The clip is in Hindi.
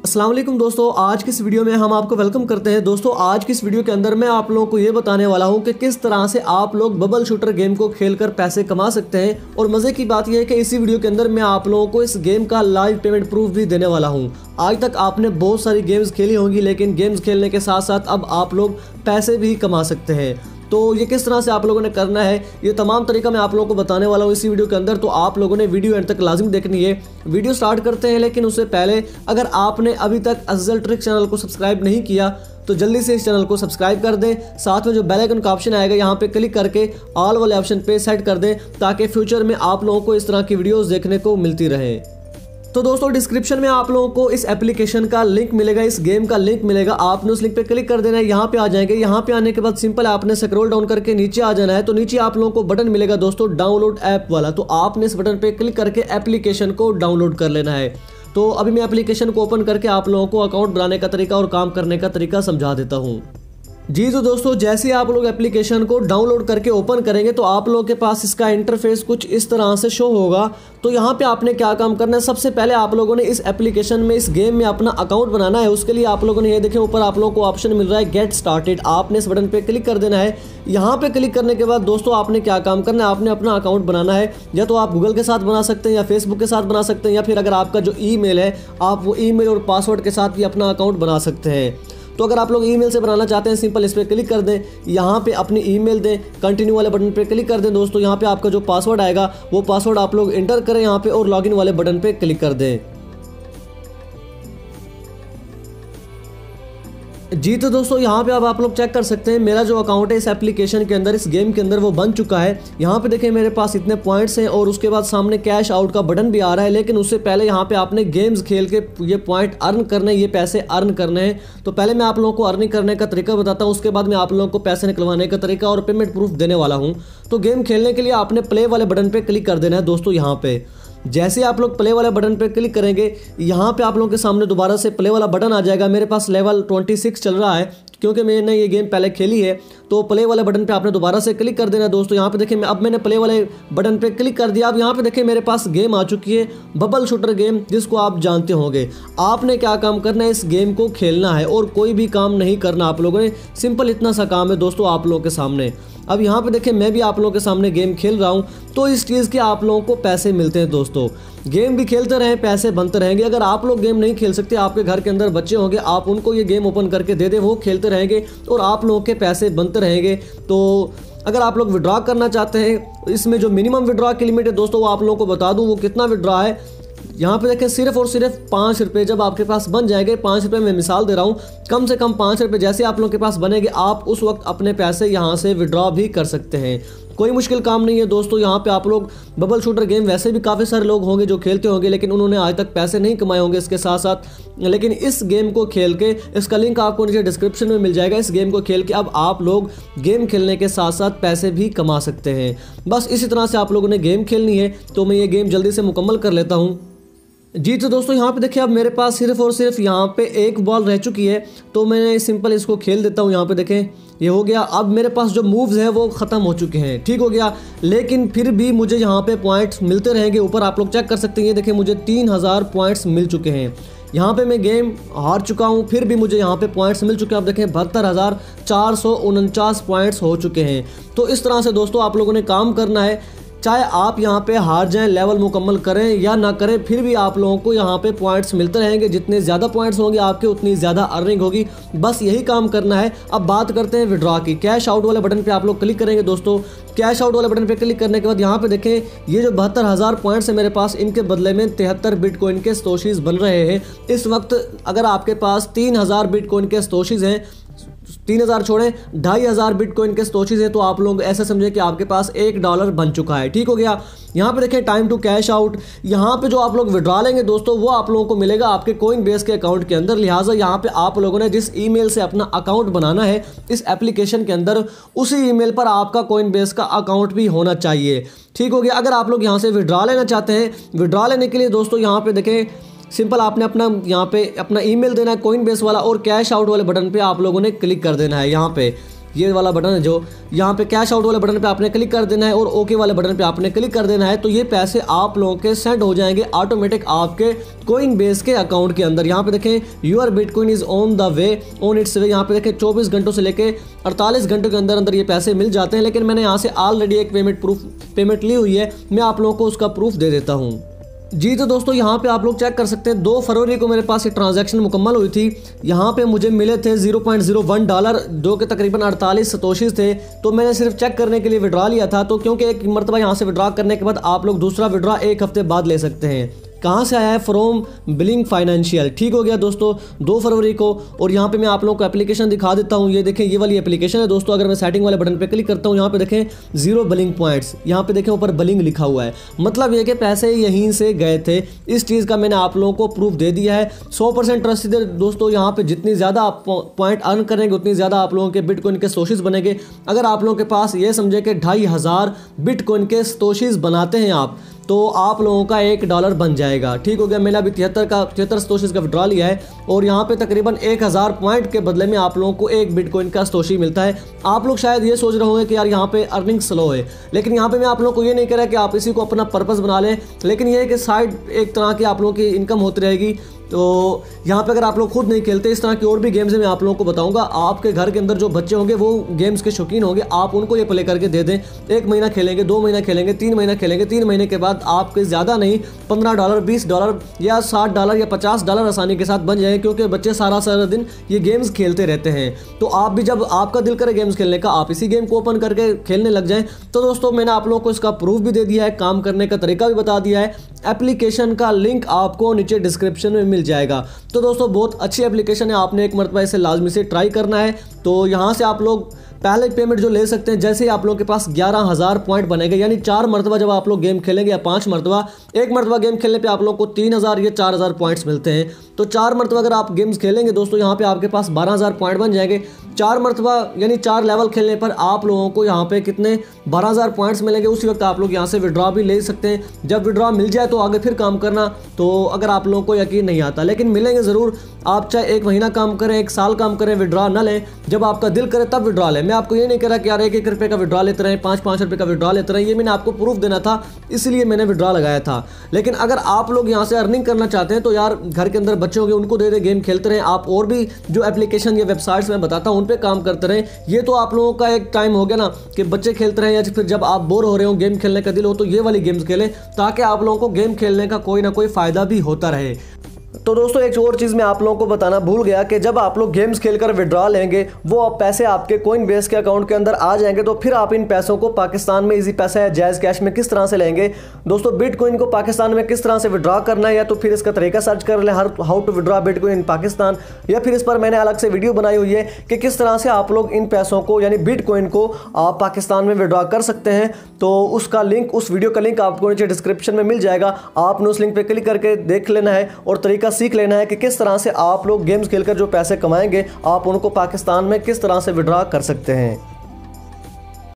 अस्सलाम वालेकुम दोस्तों, आज की इस वीडियो में हम आपको वेलकम करते हैं। दोस्तों आज की इस वीडियो के अंदर मैं आप लोगों को ये बताने वाला हूं कि किस तरह से आप लोग बबल शूटर गेम को खेलकर पैसे कमा सकते हैं। और मज़े की बात यह है कि इसी वीडियो के अंदर मैं आप लोगों को इस गेम का लाइव पेमेंट प्रूफ भी देने वाला हूं। आज तक आपने बहुत सारी गेम्स खेली होंगी, लेकिन गेम्स खेलने के साथ साथ अब आप लोग पैसे भी कमा सकते हैं। तो ये किस तरह से आप लोगों ने करना है, ये तमाम तरीका मैं आप लोगों को बताने वाला हूँ इसी वीडियो के अंदर। तो आप लोगों ने वीडियो एंड तक लाजिम देखनी है। वीडियो स्टार्ट करते हैं, लेकिन उससे पहले अगर आपने अभी तक अफजल ट्रिक चैनल को सब्सक्राइब नहीं किया तो जल्दी से इस चैनल को सब्सक्राइब कर दें। साथ में जो बेल आइकन का ऑप्शन आएगा यहाँ पे क्लिक करके ऑल वाले ऑप्शन पे सेट कर दें, ताकि फ्यूचर में आप लोगों को इस तरह की वीडियोज़ देखने को मिलती रहे। तो दोस्तों डिस्क्रिप्शन में आप लोगों को इस एप्लीकेशन का लिंक मिलेगा, इस गेम का लिंक मिलेगा। आपने उस लिंक पे क्लिक कर देना है, यहाँ पे आ जाएंगे। यहाँ पे आने के बाद सिंपल आपने स्क्रॉल डाउन करके नीचे आ जाना है। तो नीचे आप लोगों को बटन मिलेगा दोस्तों डाउनलोड ऐप वाला, तो आपने इस बटन पे क्लिक करके एप्लीकेशन को डाउनलोड कर लेना है। तो अभी मैं एप्लीकेशन को ओपन करके आप लोगों को अकाउंट बनाने का तरीका और काम करने का तरीका समझा देता हूँ। जी तो दोस्तों जैसे आप लोग एप्लीकेशन को डाउनलोड करके ओपन करेंगे तो आप लोगों के पास इसका इंटरफेस कुछ इस तरह से शो होगा। तो यहाँ पे आपने क्या काम करना है, सबसे पहले आप लोगों ने इस एप्लीकेशन में, इस गेम में अपना अकाउंट बनाना है। उसके लिए आप लोगों ने ये देखें ऊपर आप लोगों को ऑप्शन मिल रहा है गेट स्टार्टेड, आपने इस बटन पे क्लिक कर देना है। यहाँ पे क्लिक करने के बाद दोस्तों आपने क्या काम करना है, आपने अपना अकाउंट बनाना है। या तो आप गूगल के साथ बना सकते हैं, या फेसबुक के साथ बना सकते हैं, या फिर अगर आपका जो ईमेल है आप वो ईमेल और पासवर्ड के साथ भी अपना अकाउंट बना सकते हैं। तो अगर आप लोग ईमेल से बनाना चाहते हैं, सिंपल इस पर क्लिक कर दें, यहाँ पे अपनी ईमेल दें, कंटिन्यू वाले बटन पे क्लिक कर दें। दोस्तों यहाँ पे आपका जो पासवर्ड आएगा वो पासवर्ड आप लोग इंटर करें यहाँ पे, और लॉगिन वाले बटन पे क्लिक कर दें। जी तो दोस्तों यहाँ पे अब आप लोग चेक कर सकते हैं मेरा जो अकाउंट है इस एप्लीकेशन के अंदर, इस गेम के अंदर, वो बन चुका है। यहाँ पे देखें मेरे पास इतने पॉइंट्स हैं, और उसके बाद सामने कैश आउट का बटन भी आ रहा है। लेकिन उससे पहले यहाँ पे आपने गेम्स खेल के ये पॉइंट अर्न करने, ये पैसे अर्न करने हैं। तो पहले मैं आप लोगों को अर्निंग करने का तरीका बताता हूँ, उसके बाद मैं आप लोगों को पैसे निकलवाने का तरीका और पेमेंट प्रूफ देने वाला हूँ। तो गेम खेलने के लिए आपने प्ले वाले बटन पर क्लिक कर देना है दोस्तों। यहाँ पे जैसे आप लोग प्ले वाले बटन पे क्लिक करेंगे, यहाँ पे आप लोगों के सामने दोबारा से प्ले वाला बटन आ जाएगा। मेरे पास लेवल 26 चल रहा है क्योंकि मैंने ये गेम पहले खेली है। तो प्ले वाले बटन पे आपने दोबारा से क्लिक कर देना दोस्तों। यहाँ पे देखें अब मैंने प्ले वाले बटन पे क्लिक कर दिया। अब यहाँ पे देखें मेरे पास गेम आ चुकी है, बबल शूटर गेम, जिसको आप जानते होंगे। आपने क्या काम करना है, इस गेम को खेलना है और कोई भी काम नहीं करना आप लोगों ने। सिंपल इतना सा काम है दोस्तों आप लोगों के सामने। अब यहाँ पे देखें मैं भी आप लोगों के सामने गेम खेल रहा हूँ, तो इस चीज़ के आप लोगों को पैसे मिलते हैं दोस्तों। गेम भी खेलते रहें, पैसे बनते रहेंगे। अगर आप लोग गेम नहीं खेल सकते, आपके घर के अंदर बच्चे होंगे, आप उनको ये गेम ओपन करके दे दें, वो खेलते रहेंगे और आप लोगों के पैसे बनते रहेंगे। तो अगर आप लोग विड्रॉ करना चाहते हैं, इसमें जो मिनिमम विड्रॉ की लिमिट है दोस्तों वो आप लोगों को बता दूँ वो कितना विड्रॉ है। यहाँ पे देखें सिर्फ और सिर्फ 5 रुपये जब आपके पास बन जाएंगे, 5 रुपये मैं मिसाल दे रहा हूँ, कम से कम 5 रुपये जैसे आप लोगों के पास बनेंगे, आप उस वक्त अपने पैसे यहाँ से विड्रॉ भी कर सकते हैं। कोई मुश्किल काम नहीं है दोस्तों। यहाँ पे आप लोग बबल शूटर गेम वैसे भी काफ़ी सारे लोग होंगे जो खेलते होंगे, लेकिन उन्होंने आज तक पैसे नहीं कमाए होंगे इसके साथ साथ। लेकिन इस गेम को खेल के, इसका लिंक आपको नीचे डिस्क्रिप्शन में मिल जाएगा, इस गेम को खेल के अब आप लोग गेम खेलने के साथ साथ पैसे भी कमा सकते हैं। बस इसी तरह से आप लोगों ने गेम खेलनी है। तो मैं ये गेम जल्दी से मुकम्मल कर लेता हूँ। जी तो दोस्तों यहाँ पे देखिए अब मेरे पास सिर्फ और सिर्फ यहाँ पे एक बॉल रह चुकी है, तो मैं सिंपल इसको खेल देता हूँ। यहाँ पे देखें ये हो गया। अब मेरे पास जो मूव्स हैं वो ख़त्म हो चुके हैं, ठीक हो गया। लेकिन फिर भी मुझे यहाँ पे पॉइंट्स मिलते रहेंगे। ऊपर आप लोग चेक कर सकते हैं, ये देखें मुझे 3000 पॉइंट्स मिल चुके हैं। यहाँ पे मैं गेम हार चुका हूँ, फिर भी मुझे यहाँ पे पॉइंट्स मिल चुके हैं। आप देखें 72,449 पॉइंट्स हो चुके हैं। तो इस तरह से दोस्तों आप लोगों ने काम करना है। चाहे आप यहाँ पे हार जाएं, लेवल मुकम्मल करें या ना करें, फिर भी आप लोगों को यहाँ पे पॉइंट्स मिलते रहेंगे। जितने ज़्यादा पॉइंट्स होंगे आपके, उतनी ज़्यादा अर्निंग होगी। बस यही काम करना है। अब बात करते हैं विड्रॉ की। कैश आउट वाले बटन पे आप लोग क्लिक करेंगे दोस्तों। कैश आउट वाले बटन पे क्लिक करने के बाद यहाँ पे देखें ये जो 72,000 पॉइंट्स है मेरे पास, इनके बदले में 73 बिटकॉइन के सतोशीज़ बन रहे हैं इस वक्त। अगर आपके पास 3000 बिटकॉइन के सतोशीज़ हैं, 3000 छोड़ें, 2500 बिटकॉइन के सतोशीज़ हैं, तो आप लोग ऐसे समझें कि आपके पास $1 बन चुका है, ठीक हो गया। यहाँ पे देखें टाइम टू कैश आउट, यहाँ पे जो आप लोग विड्रॉ लेंगे दोस्तों वो आप लोगों को मिलेगा आपके कोइन बेस के अकाउंट के अंदर। लिहाजा यहाँ पे आप लोगों ने जिस ईमेल से अपना अकाउंट बनाना है इस एप्लीकेशन के अंदर, उसी ईमेल पर आपका कोइन बेस का अकाउंट भी होना चाहिए, ठीक हो गया। अगर आप लोग यहाँ से विड्रॉ लेना चाहते हैं, विड्रॉ लेने के लिए दोस्तों यहाँ पे देखें सिंपल आपने अपना यहाँ पे अपना ईमेल देना है कोइन बेस वाला, और कैश आउट वाले बटन पे आप लोगों ने क्लिक कर देना है। ये वाला बटन है जो यहाँ पे कैश आउट वाले बटन पे आपने क्लिक कर देना है और ओके वाले बटन पे आपने क्लिक कर देना है। तो ये पैसे आप लोगों के सेंड हो जाएंगे ऑटोमेटिक आपके Coinbase के अकाउंट के अंदर। यहाँ पे देखें your bitcoin is on the way, on its way. यहाँ पे देखें 24 घंटों से लेके 48 घंटों के अंदर अंदर ये पैसे मिल जाते हैं। लेकिन मैंने यहाँ से ऑलरेडी एक पेमेंट ली हुई है, मैं आप लोगों को उसका प्रूफ दे देता हूँ। जी तो दोस्तों यहाँ पे आप लोग चेक कर सकते हैं 2 फरवरी को मेरे पास ये ट्रांजैक्शन मुकम्मल हुई थी। यहाँ पे मुझे मिले थे $0.01 जो कि तकरीबन 48 सतोशीज थे। तो मैंने सिर्फ चेक करने के लिए विड्रा लिया था। तो क्योंकि एक मरतबा यहाँ से विड्रा करने के बाद आप लोग दूसरा विड्रा 1 हफ्ते बाद ले सकते हैं। कहाँ से आया है? From billing financial. ठीक हो गया दोस्तों 2 फरवरी को। और यहाँ पे मैं आप लोगों को एप्लीकेशन दिखा देता हूँ। ये देखें ये वाली एप्लीकेशन है दोस्तों। अगर मैं सेटिंग वाले बटन पे क्लिक करता हूँ, यहाँ पे देखें 0 बिलिंग पॉइंट्स, यहाँ पे देखें ऊपर बिलिंग लिखा हुआ है। मतलब ये कि पैसे यहीं से गए थे। इस चीज़ का मैंने आप लोगों को प्रूफ दे दिया है। 100% ट्रस्ट दोस्तों। यहाँ पे जितनी ज़्यादा आप पॉइंट अर्न करेंगे उतनी ज़्यादा आप लोगों के बिटकॉइन के सोर्सेज बनेंगे। अगर आप लोगों के पास ये समझे कि 2500 बिटकॉइन के सोर्सेज बनाते हैं आप, तो आप लोगों का $1 बन जाएगा। ठीक हो गया। मैंने अभी 73 सतोशी का विड्रॉ लिया है और यहाँ पे तकरीबन 1000 पॉइंट के बदले में आप लोगों को 1 बिटकॉइन का सतोशी मिलता है। आप लोग शायद ये सोच रहे होंगे कि यार यहाँ पे अर्निंग स्लो है, लेकिन यहाँ पे मैं आप लोगों को ये नहीं कह रहा कि आप इसी को अपना पर्पस बना लें, लेकिन ये है कि साइड एक तरह की आप लोगों की इनकम होती रहेगी। तो यहाँ पे अगर आप लोग खुद नहीं खेलते, इस तरह की और भी गेम्स हैं मैं आप लोगों को बताऊंगा। आपके घर के अंदर जो बच्चे होंगे वो गेम्स के शौकीन होंगे, आप उनको ये प्ले करके दे दें। 1 महीना खेलेंगे, 2 महीना खेलेंगे, 3 महीना खेलेंगे, 3 महीने के बाद आपके ज़्यादा नहीं $15, $20 या $60 या $50 आसानी के साथ बन जाएंगे, क्योंकि बच्चे सारा दिन ये गेम्स खेलते रहते हैं। तो आप भी जब आपका दिल करे गेम्स खेलने का, आप इसी गेम को ओपन करके खेलने लग जाएं। तो दोस्तों मैंने आप लोगों को इसका प्रूफ भी दे दिया है, काम करने का तरीका भी बता दिया है। एप्लीकेशन का लिंक आपको नीचे डिस्क्रिप्शन में मिल जाएगा। तो दोस्तों बहुत अच्छी एप्लीकेशन है, आपने एक मरतबा इसे लाजमी से ट्राई करना है। तो यहाँ से आप लोग पहले पेमेंट जो ले सकते हैं, जैसे ही आप लोगों के पास 11000 पॉइंट बनेगा, यानी 4 मरतबा जब आप लोग गेम खेलेंगे या 5 मरतबा, एक मरतबा गेम खेलने पे आप लोगों को 3000 या 4000 पॉइंट्स मिलते हैं। तो 4 मरतबा अगर आप गेम्स खेलेंगे दोस्तों, यहाँ पे आपके पास 12000 पॉइंट बन जाएंगे। 4 मरतबा यानी 4 लेवल खेलने पर आप लोगों को यहाँ पे कितने 12000 पॉइंट्स मिलेंगे। उसी वक्त आप लोग यहाँ से विड्रॉ भी ले सकते हैं। जब विड्रॉ मिल जाए तो आगे फिर काम करना। तो अगर आप लोगों को यकीन नहीं आता, लेकिन मिलेंगे ज़रूर। आप चाहे 1 महीना काम करें, 1 साल काम करें, विड्रॉ न लें, जब आपका दिल करे तब विड्रॉ लें। मैं आपको ये नहीं कह रहा कि यार 1-1 रुपये का विड्रॉ लेते रहे, 5-5 रुपये का विड्रॉ लेते रहे। ये मैंने आपको प्रूफ देना था, इसलिए मैंने विड्रॉ लगाया था। लेकिन अगर आप लोग यहाँ से अर्निंग करना चाहते हैं तो यार घर के अंदर बच्चे होंगे, उनको दे दे, गेम खेलते रहें। आप और भी जो एप्लीकेशन या वेबसाइट्स मैं बताता हूँ उन पर काम करते रहें। ये तो आप लोगों का एक टाइम हो गया ना कि बच्चे खेलते रहें, या फिर जब आप बोर हो रहे हो, गेम खेलने का दिल हो, तो ये वाली गेम्स खेलें, ताकि आप लोगों को गेम खेलने का कोई ना कोई फ़ायदा भी होता रहे। तो दोस्तों एक और चीज़ मैं आप लोगों को बताना भूल गया कि जब आप लोग गेम्स खेलकर विड्रॉ लेंगे, वो पैसे आपके Coinbase के अकाउंट के अंदर आ जाएंगे। तो फिर आप इन पैसों को पाकिस्तान में इजी पैसा या जायज़ कैश में किस तरह से लेंगे दोस्तों, बिटकॉइन को पाकिस्तान में किस तरह से विड्रॉ करना है, या तो फिर इसका तरीका सर्च कर लें, how to withdraw bitcoin in Pakistan, या फिर इस पर मैंने अलग से वीडियो बनाई हुई है कि किस तरह से आप लोग इन पैसों को यानी बिटकॉइन को आप पाकिस्तान में विड्रॉ कर सकते हैं। तो उसका लिंक, उस वीडियो का लिंक आपको नीचे डिस्क्रिप्शन में मिल जाएगा। आपने उस लिंक पर क्लिक करके देख लेना है और तरीका सीख लेना है कि किस तरह से आप लोग गेम्स खेलकर जो पैसे कमाएंगे, आप उनको पाकिस्तान में किस तरह से विड्रॉ कर सकते हैं।